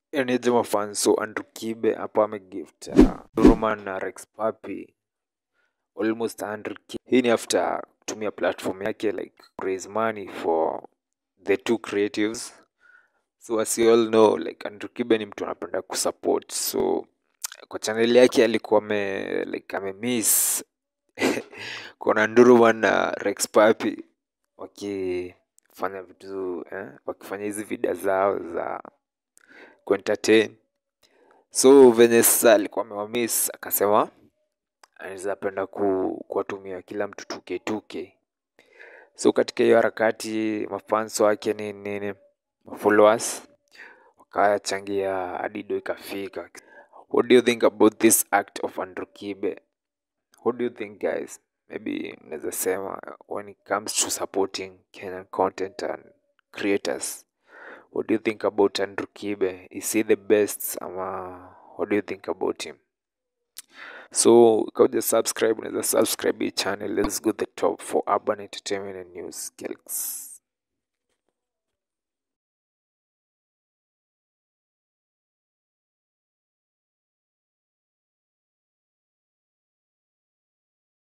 Enejema fan so Andrew Kibe hapa amegift NduruMan na Rex Papi almost 100k. Hii ni after kutumia platform yake like raise money for the two creatives. So as you all know, like Andrew Kibe ni mtu anapenda kusupport, so kwa channel yake alikuwa ame miss kuna NduruMan na Rex Papi wakifanya vitu wakifanya hizi video zao za kuentertain. So venye sasa alikuwa amewamiss akasema anaweza penda kuwatumia kila mtu 2k. So katika hiyo harakati mafans wake nini followers wakachangia hadi do ikafika. What do you think about this act of Andrew Kibe? What do you think, guys? Maybe mnaweza sema when it comes to supporting Kenyan content and creators. What do you think about Andrew Kibe? Is he the best? What do you think about him? So go just subscribe, unaweza subscribe hii channel. Let's go the top for urban entertainment and news. Kelks.